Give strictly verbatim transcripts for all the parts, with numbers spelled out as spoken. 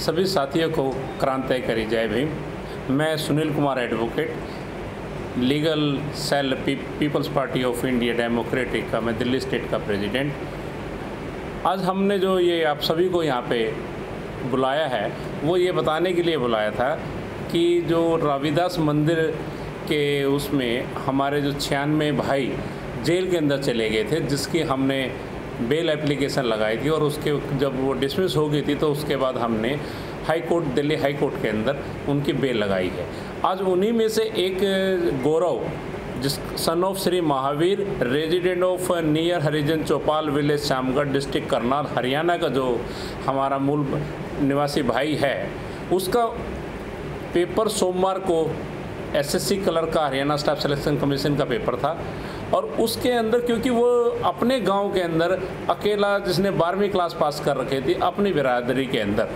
सभी साथियों को क्रांति करी जय भीम। मैं Sunil Kumar advocate, legal cell P, peoples party of India democratic का मैं दिल्ली स्टेट का प्रेसिडेंट। आज हमने जो ये आप सभी को यहाँ पे बुलाया है वो ये बताने के लिए बुलाया था कि जो रविदास मंदिर के उसमें हमारे जो छियानवे भाई जेल के अंदर चले गए थे, जिसकी हमने बेल एप्लीकेशन लगाई थी और उसके जब वो डिसमिस हो गई थी तो उसके बाद हमने high court, Delhi high court के अंदर उनकी बेल लगाई है। आज उन्हीं में से एक गौरव, जिस son of Shri Mahavir, resident of near Harijan Chaupal village Shyamgarh district Karnal Haryana का जो हमारा मूल निवासी भाई है, उसका पेपर सोमवार को एसएससी क्लर्क का हरियाणा स्टाफ सिलेक्शन कमीशन का पेपर था और उसके अंदर क्योंकि वो अपने गांव के अंदर अकेला, जिसने बारहवीं क्लास पास कर रखी थी अपनी बिरादरी के अंदर,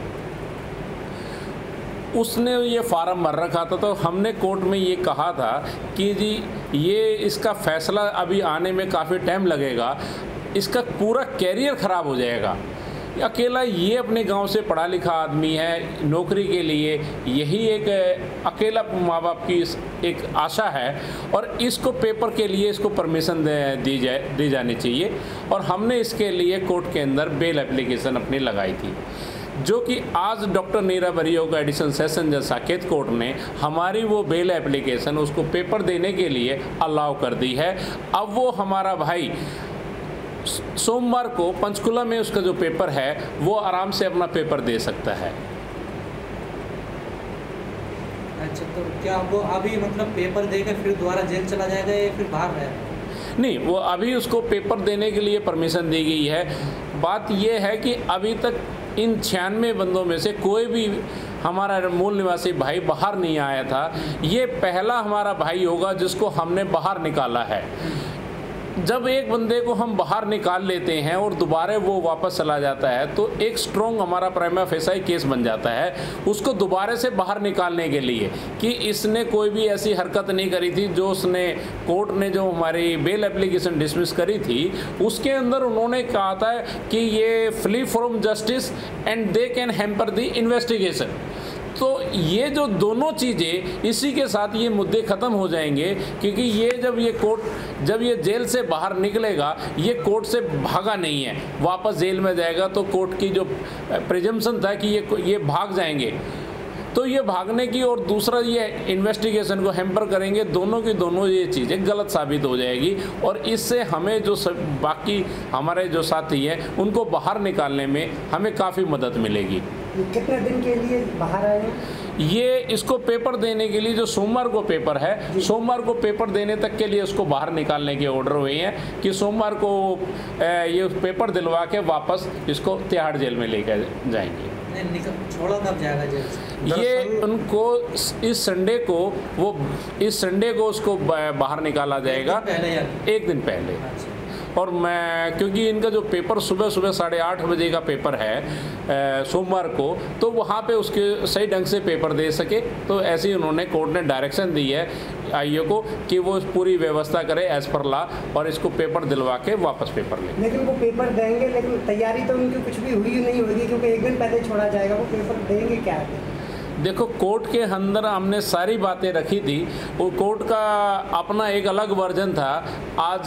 उसने ये फार्म भर रखा था। तो हमने कोर्ट में ये कहा था कि जी ये इसका फैसला अभी आने में काफ़ी टाइम लगेगा, इसका पूरा कैरियर ख़राब हो जाएगा। अकेला ये अपने गांव से पढ़ा लिखा आदमी है, नौकरी के लिए यही एक अकेला माँ बाप की एक आशा है और इसको पेपर के लिए इसको परमिशन दी जाए दी जानी चाहिए। और हमने इसके लिए कोर्ट के अंदर बेल एप्लीकेशन अपनी लगाई थी, जो कि आज डॉक्टर नीरा बरियो का एडिशन सेशन जज साकेत कोर्ट ने हमारी वो बेल एप्लीकेशन उसको पेपर देने के लिए अलाउ कर दी है। अब वो हमारा भाई सोमवार को पंचकुला में उसका जो पेपर है वो आराम से अपना पेपर दे सकता है। अच्छा, तो क्या वो अभी मतलब पेपर देकर फिर दोबारा जेल चला जाएगा या फिर बाहर है? नहीं, वो अभी उसको पेपर देने के लिए परमिशन दी गई है। बात ये है कि अभी तक इन छियानवे बंदों में से कोई भी हमारा मूल निवासी भाई बाहर नहीं आया था। ये पहला हमारा भाई होगा जिसको हमने बाहर निकाला है। जब एक बंदे को हम बाहर निकाल लेते हैं और दोबारा वो वापस चला जाता है तो एक स्ट्रॉन्ग हमारा प्राइमा फेसाई केस बन जाता है उसको दोबारा से बाहर निकालने के लिए कि इसने कोई भी ऐसी हरकत नहीं करी थी जो उसने कोर्ट ने जो हमारी बेल एप्लीकेशन डिसमिस करी थी उसके अंदर उन्होंने कहा था कि ये flee from justice and they can hamper the investigation. तो ये जो दोनों चीज़ें इसी के साथ ये मुद्दे ख़त्म हो जाएंगे, क्योंकि ये जब ये कोर्ट जब ये जेल से बाहर निकलेगा, ये कोर्ट से भागा नहीं है, वापस जेल में जाएगा। तो कोर्ट की जो प्रिजम्पशन था कि ये ये भाग जाएंगे, तो ये भागने की और दूसरा ये इन्वेस्टिगेशन को हैम्पर करेंगे, दोनों की दोनों ये चीज़ें गलत साबित हो जाएगी और इससे हमें जो सब बाकी हमारे जो साथी हैं उनको बाहर निकालने में हमें काफ़ी मदद मिलेगी। कितने दिन के लिए बाहर आए हैं? ये इसको पेपर देने के लिए जो सोमवार को पेपर है, सोमवार को पेपर देने तक के लिए उसको बाहर निकालने के ऑर्डर हुए हैं कि सोमवार को ये पेपर दिलवा के वापस इसको तिहाड़ जेल में लेकर जाएंगे। छोड़ा कब जाएगा जेल से? ये उनको इस संडे को वो इस संडे को उसको बाहर निकाला जाएगा, एक दिन पहले। और मैं क्योंकि इनका जो पेपर सुबह सुबह साढ़े आठ बजे का पेपर है सोमवार को, तो वहाँ पे उसके सही ढंग से पेपर दे सके, तो ऐसे ही उन्होंने कोर्ट ने डायरेक्शन दी है आईओ को कि वो पूरी व्यवस्था करे एज पर लॉ और इसको पेपर दिलवा के वापस पेपर ले। लेकिन वो पेपर देंगे, लेकिन तैयारी तो उनकी कुछ भी हुई नहीं होगी क्योंकि एक दिन पहले छोड़ा जाएगा। वो पेपर देंगे क्या? देखो, कोर्ट के अंदर हमने सारी बातें रखी थी, वो कोर्ट का अपना एक अलग वर्जन था। आज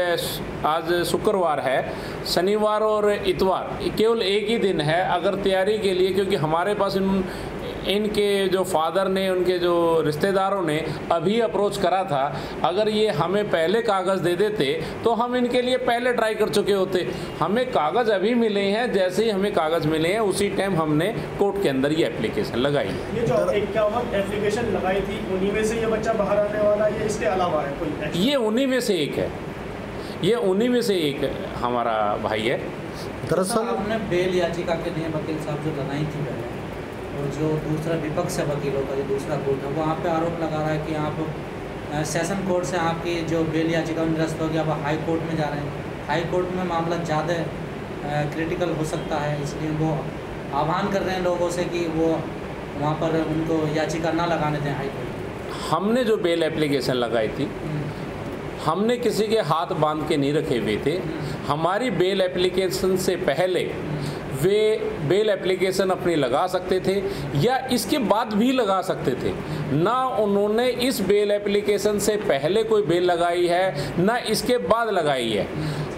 आज शुक्रवार है, शनिवार और इतवार केवल एक ही दिन है अगर तैयारी के लिए, क्योंकि हमारे पास इन इनके जो फादर ने, उनके जो रिश्तेदारों ने अभी अप्रोच करा था। अगर ये हमें पहले कागज़ दे देते तो हम इनके लिए पहले ट्राई कर चुके होते। हमें कागज़ अभी मिले हैं, जैसे ही हमें कागज़ मिले हैं उसी टाइम हमने कोर्ट के अंदर ये एप्लीकेशन लगाई। ये जो इक्यावन एप्लीकेशन लगाई थी उन्हीं में से ये बच्चा बाहर आने वाला है, इसके अलावा है कोई? ये उन्हीं में से एक है, ये उन्हीं में से एक हमारा भाई है। दरअसल आपने बेल याचिका के लिए वकील साहब जो लगाई थी पहले, और जो दूसरा विपक्ष है वकीलों का जो दूसरा कोर्ट है, वो आप पे आरोप लगा रहा है कि आप सेशन कोर्ट से आपकी जो बेल याचिका निरस्त होगी, आप हाई कोर्ट में जा रहे हैं। हाई कोर्ट में मामला ज़्यादा क्रिटिकल हो सकता है, इसलिए वो आह्वान कर रहे हैं लोगों से कि वो वहाँ पर उनको याचिका ना लगाने दें हाई कोर्ट। हमने जो बेल एप्लीकेशन लगाई थी, हमने किसी के हाथ बांध के नहीं रखे हुए थे। हमारी बेल एप्लीकेशन से पहले वे बेल एप्लीकेशन अपनी लगा सकते थे या इसके बाद भी लगा सकते थे। ना उन्होंने इस बेल एप्लीकेशन से पहले कोई बेल लगाई है, ना इसके बाद लगाई है।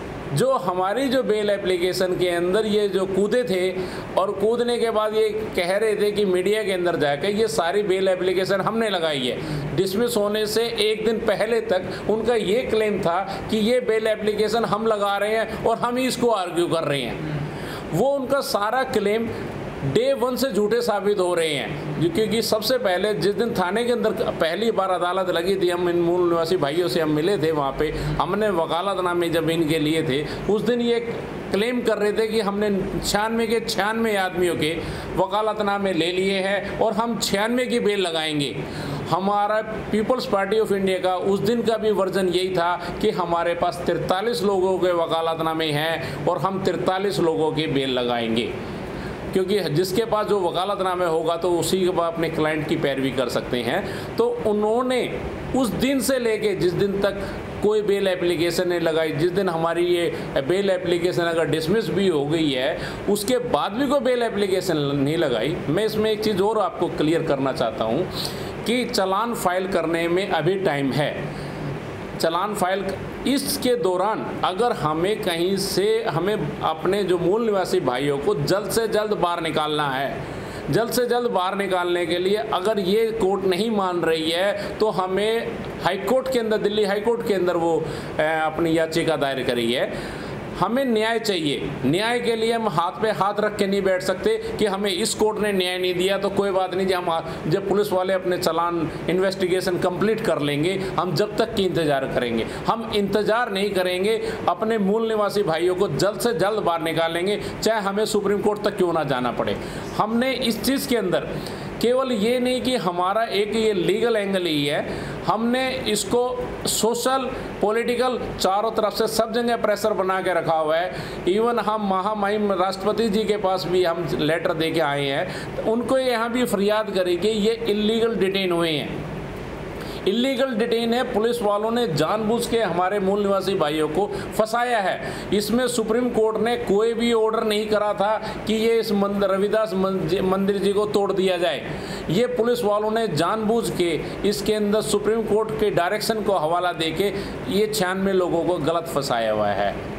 जो हमारी जो बेल एप्लीकेशन के अंदर ये जो कूदे थे और कूदने के बाद ये कह रहे थे कि मीडिया के अंदर जाकर ये सारी बेल एप्लीकेशन हमने लगाई है। डिसमिस होने से एक दिन पहले तक उनका ये क्लेम था कि ये बेल एप्लीकेशन हम लगा रहे हैं और हम ही इसको आर्ग्यू कर रहे हैं। वो उनका सारा क्लेम डे वन से झूठे साबित हो रहे हैं, क्योंकि सबसे पहले जिस दिन थाने के अंदर पहली बार अदालत लगी थी, हम इन मूल निवासी भाइयों से हम मिले थे, वहाँ पे हमने वकालतनामे जब इनके लिए थे, उस दिन ये क्लेम कर रहे थे कि हमने छियानवे के छियानवे आदमियों के वकालतनामे ले लिए हैं और हम छियानवे की बेल लगाएंगे। हमारा पीपल्स पार्टी ऑफ इंडिया का उस दिन का भी वर्जन यही था कि हमारे पास तिरतालीस लोगों के वकालतनामे हैं और हम तिरतालीस लोगों की बेल लगाएंगे, क्योंकि जिसके पास जो वकालतनामे होगा तो उसी के बाद अपने क्लाइंट की पैरवी कर सकते हैं। तो उन्होंने उस दिन से लेके जिस दिन तक कोई बेल एप्लीकेशन नहीं लगाई, जिस दिन हमारी ये बेल एप्लीकेशन अगर डिसमिस भी हो गई है उसके बाद भी कोई बेल एप्लीकेशन नहीं लगाई। मैं इसमें एक चीज़ और आपको क्लियर करना चाहता हूँ कि चालान फाइल करने में अभी टाइम है। चालान फाइल इसके दौरान अगर हमें कहीं से हमें अपने जो मूल निवासी भाइयों को जल्द से जल्द बाहर निकालना है, जल्द से जल्द बाहर निकालने के लिए अगर ये कोर्ट नहीं मान रही है तो हमें हाई कोर्ट के अंदर, दिल्ली हाई कोर्ट के अंदर वो अपनी याचिका दायर करी है। हमें न्याय चाहिए। न्याय के लिए हम हाथ पे हाथ रख के नहीं बैठ सकते कि हमें इस कोर्ट ने न्याय नहीं दिया तो कोई बात नहीं, जब हम जब पुलिस वाले अपने चालान इन्वेस्टिगेशन कंप्लीट कर लेंगे हम जब तक की इंतज़ार करेंगे। हम इंतज़ार नहीं करेंगे, अपने मूल निवासी भाइयों को जल्द से जल्द बाहर निकालेंगे, चाहे हमें सुप्रीम कोर्ट तक क्यों ना जाना पड़े। हमने इस चीज़ के अंदर केवल ये नहीं कि हमारा एक ये लीगल एंगल ही है, हमने इसको सोशल, पॉलिटिकल, चारों तरफ से सब जगह प्रेशर बना के रखा हुआ है। इवन हम महामहिम राष्ट्रपति जी के पास भी हम लेटर दे के आए हैं, तो उनको यहाँ भी फरियाद करी कि ये इलीगल डिटेन हुए हैं, इलीगल डिटेन है। पुलिस वालों ने जानबूझ के हमारे मूल निवासी भाइयों को फंसाया है। इसमें सुप्रीम कोर्ट ने कोई भी ऑर्डर नहीं करा था कि ये इस मंदिर रविदास मंदिर जी को तोड़ दिया जाए। ये पुलिस वालों ने जानबूझ के इसके अंदर सुप्रीम कोर्ट के डायरेक्शन को हवाला देके ये छियानवे लोगों को गलत फंसाया हुआ है।